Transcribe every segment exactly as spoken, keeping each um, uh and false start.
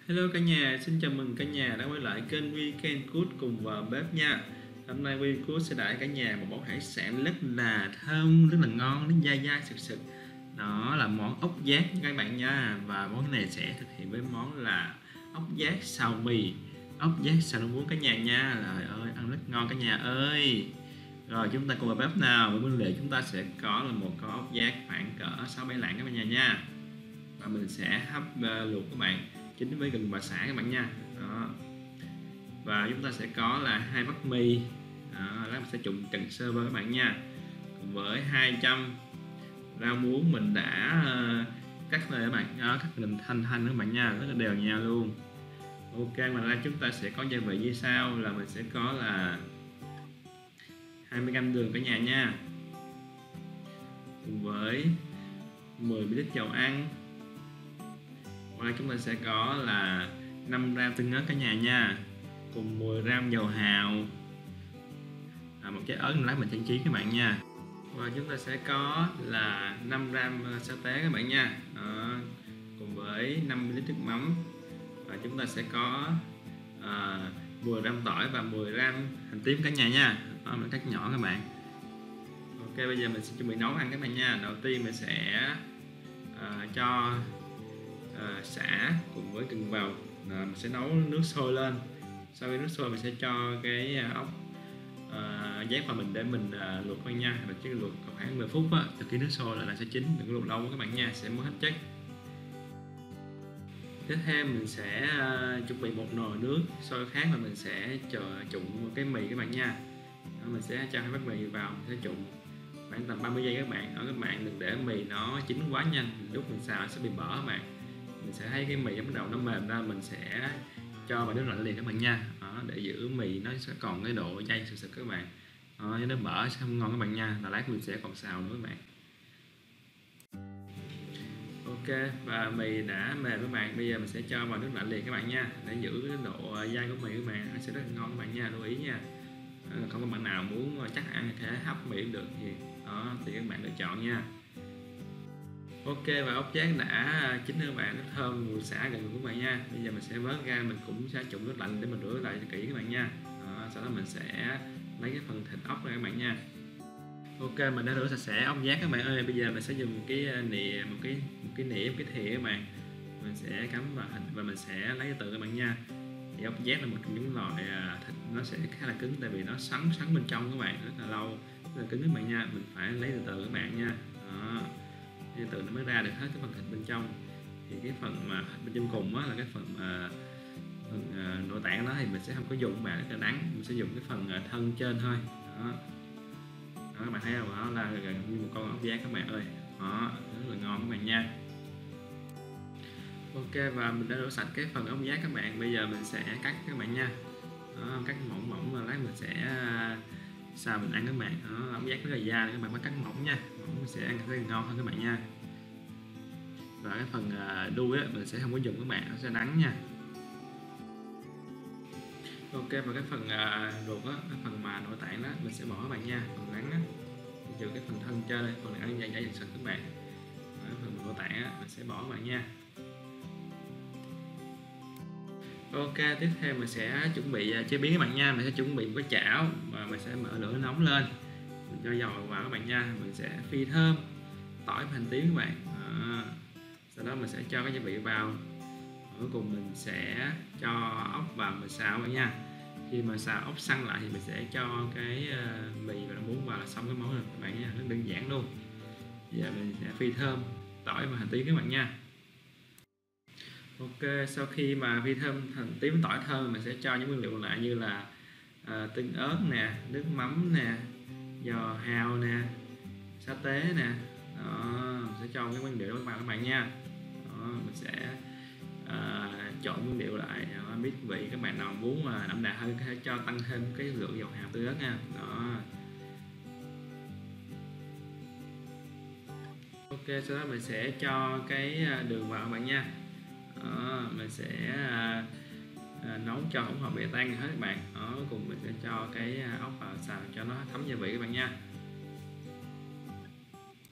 Hello cả nhà, xin chào mừng cả nhà đã quay lại kênh Weekend Cook cùng vào bếp nha. Hôm nay Weekend Cook sẽ đãi cả nhà một món hải sản rất là thơm, rất là ngon, nó dai dai sực sực. Đó là món ốc giác các bạn nha. Và món này sẽ thực hiện với món là ốc giác xào mì, ốc giác xào rau muống cả nhà nha. Trời ơi, ăn rất ngon cả nhà ơi. Rồi chúng ta cùng vào bếp nào. Và nguyên liệu chúng ta sẽ có là một con ốc giác khoảng cỡ sáu bảy lạng các bạn nhà nha. Và mình sẽ hấp uh, luộc các bạn chính với gừng và sả các bạn nha. Đó. Và chúng ta sẽ có là hai bát mì. Đó, lát mình sẽ trụng cần sơ vào các bạn nha. Cùng với hai trăm rau muống mình đã uh, cắt lên các bạn, đó, cắt mình thanh thanh các bạn nha, rất là đều nhau luôn. Ok, ngoài ra chúng ta sẽ có gia vị như sau là mình sẽ có là hai mươi gam đường cả nhà nha, cùng với mười mi li lít dầu ăn. Ngoài chúng ta sẽ có là năm gram tương ớt cả nhà nha, cùng mười gram dầu hào, à, một trái ớt lát mình trang trí các bạn nha. Và chúng ta sẽ có là năm gram sa tế các bạn nha. Đó, cùng với năm mi li lít nước mắm. Và chúng ta sẽ có à, mười gram tỏi và mười gram hành tím cả nhà nha. Đó, mình cắt nhỏ các bạn. Ok, bây giờ mình sẽ chuẩn bị nấu ăn các bạn nha. Đầu tiên mình sẽ à, cho À, xả cùng với gừng vào, à, mình sẽ nấu nước sôi lên. Sau khi nước sôi mình sẽ cho cái ốc à, giác vào mình để mình à, luộc thôi nha. Mình chỉ luộc khoảng mười phút á, từ khi nước sôi là nó sẽ chín, đừng có luộc lâu các bạn nha, sẽ mất hết chất. Tiếp theo mình sẽ à, chuẩn bị một nồi nước sôi khác và mình sẽ chờ trụng một cái mì các bạn nha. Đó, mình sẽ cho hai bát mì vào, mình sẽ trụng khoảng tầm ba mươi giây các bạn. Ở các bạn đừng để mì nó chín quá nhanh, lúc mình xào nó sẽ bị bở các bạn. Mình sẽ thấy cái mì bắt đầu nó mềm ra, mình sẽ cho vào nước lạnh liền các bạn nha. Đó, để giữ mì nó sẽ còn cái độ dai sực sực các bạn. Đó, nó bở sẽ không ngon các bạn nha, là lát mình sẽ còn xào nữa các bạn. Ok, và mì đã mềm các bạn, bây giờ mình sẽ cho vào nước lạnh liền các bạn nha, để giữ cái độ dai của mì các bạn, nó sẽ rất là ngon các bạn nha, lưu ý nha. Không có bạn nào muốn chắc ăn thì thể hấp mì cũng được gì đó thì các bạn lựa chọn nha. Ok, và ốc giác đã chín các bạn, nó thơm mùi xả gần của bạn nha. Bây giờ mình sẽ vớt ra, mình cũng sẽ trụng nước lạnh để mình rửa lại cho kỹ các bạn nha. Đó, sau đó mình sẽ lấy cái phần thịt ốc ra các bạn nha. Ok, mình đã rửa sạch sẽ ốc giác các bạn ơi. Bây giờ mình sẽ dùng một cái nĩa, một cái một cái nĩa, một cái thìa các bạn. Mình sẽ cắm vào thịt và mình sẽ lấy từ các bạn nha. Thì ốc giác là một trong những loại thịt nó sẽ khá là cứng, tại vì nó sắn sắn bên trong các bạn, rất là lâu, rất là cứng các bạn nha. Mình phải lấy từ từ các bạn nha. Đó, từ nó mới ra được hết cái phần thịt bên trong. Thì cái phần mà thịt bên trên cùng á, là cái phần mà phần uh, nội tạng đó thì mình sẽ không có dùng bạn, rất là đắng, mình sẽ dùng cái phần uh, thân trên thôi. Đó. Đó, các bạn thấy không, đó là gần như một con ốc giác các bạn ơi. Đó, rất là ngon các bạn nha. Ok, và mình đã rửa sạch cái phần ốc giác các bạn, bây giờ mình sẽ cắt các bạn nha. Đó, cắt mỏng mỏng và lát mình sẽ uh, xào mình ăn các bạn. Đó, ốc giác rất là dai, các bạn phải cắt mỏng nha, mỏng mình sẽ ăn rất là ngon hơn các bạn nha. Và cái phần đuôi á, mình sẽ không có dùng các bạn, nó sẽ đắng nha. Ok, và cái phần ruột á, cái phần mà nội tạng đó mình sẽ bỏ các bạn nha, phần đắng á, trừ cái phần thân trên đây, phần này ăn dai dai sực các bạn. Và cái phần nội tạng á, mình sẽ bỏ các bạn nha. Ok, tiếp theo mình sẽ chuẩn bị chế biến các bạn nha. Mình sẽ chuẩn bị một cái chảo và mình sẽ mở lửa nóng lên, mình cho dầu vào các bạn nha. Mình sẽ phi thơm tỏi và hành tím các bạn. Đó. Sau đó mình sẽ cho cái gia vị vào, cuối cùng mình sẽ cho ốc vào mình xào vậy nha. Khi mà xào ốc săn lại thì mình sẽ cho cái mì và rau muống vào là xong cái món rồi các bạn nha, rất đơn giản luôn. Bây giờ mình sẽ phi thơm tỏi và hành tím các bạn nha. Ok, sau khi mà phi thơm hành tím tỏi thơm, mình sẽ cho những nguyên liệu lại như là à, tương ớt nè, nước mắm nè, giò hào nè, sa tế nè. Đó, mình sẽ cho cái nguyên liệu đó vào các bạn nha. Đó, mình sẽ à, trộn nguyên liệu lại, biết vị các bạn nào muốn mà đậm đà hơn có thể cho tăng thêm cái lượng dầu hào tương ớt nha. Đó. Ok, sau đó mình sẽ cho cái đường vào các bạn nha. Đó, mình sẽ à, à, nấu cho hỗn hợp bề tan hết các bạn. Đó, cuối cùng mình sẽ cho cái ốc vào xào cho nó thấm gia vị các bạn nha.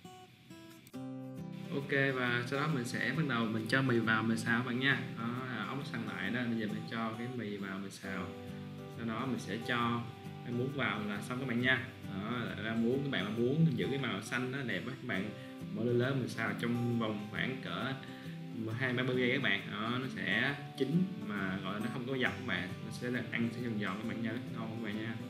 Ok, và sau đó mình sẽ bắt đầu mình cho mì vào mình xào các bạn nha. Đó, ống nó săn lại đó. Bây giờ mình cho cái mì vào mình xào, sau đó mình sẽ cho cái muống vào là xong các bạn nha. Đó, ra muống các bạn mà muốn giữ cái màu xanh nó đẹp các bạn mở lửa lớn mình xào trong vòng khoảng cỡ hai ba mươi giây các bạn. Đó, nó sẽ chín mà gọi là nó không có dập các bạn, nó sẽ là ăn sẽ giòn giòn các bạn nha, rất ngon các bạn nha.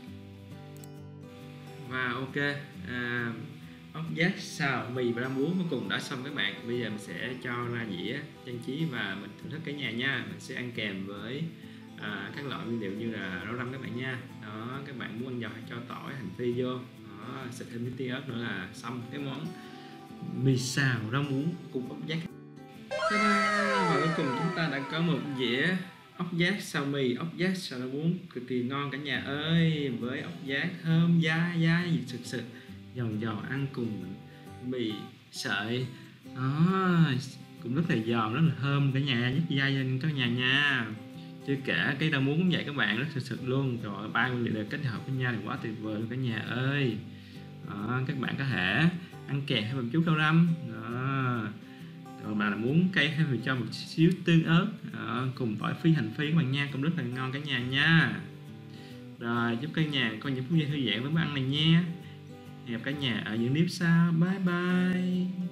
Và ok, à, ốc giác xào mì và rau muống cuối cùng đã xong các bạn. Bây giờ mình sẽ cho ra dĩa trang trí và mình thưởng thức cả nhà nha. Mình sẽ ăn kèm với à, các loại nguyên liệu như là rau răm các bạn nha. Đó, các bạn muốn ăn giòn hay cho tỏi hành phi vô, đó, xịt thêm miếng tiêu ớt nữa là xong cái món mì xào rau muống cùng ốc giác. Và cuối cùng chúng ta đã có một dĩa ốc giác xào mì, ốc giác xào rau muống cực kỳ ngon cả nhà ơi, với ốc giác thơm dai dai sực sực giòn giòn ăn cùng mì sợi đó, cũng rất là giòn rất là thơm cả nhà, rất dai lên các nhà nha. Chưa kể cái rau muống cũng vậy các bạn, rất sực sực luôn. Rồi ba nguyên liệu đều kết hợp với nhau thì quá tuyệt vời luôn cả nhà ơi. Đó, các bạn có thể ăn kèm thêm một chút rau răm đó. Rồi mà là muốn cay thêm thì cho một xíu tương ớt đó, cùng tỏi phi hành phi các bạn nha, cũng rất là ngon cả nhà nha. Rồi chúc cả nhà có những phút giây thư giãn với món ăn này nha. Hẹn gặp cả nhà ở những clip sau, bye bye.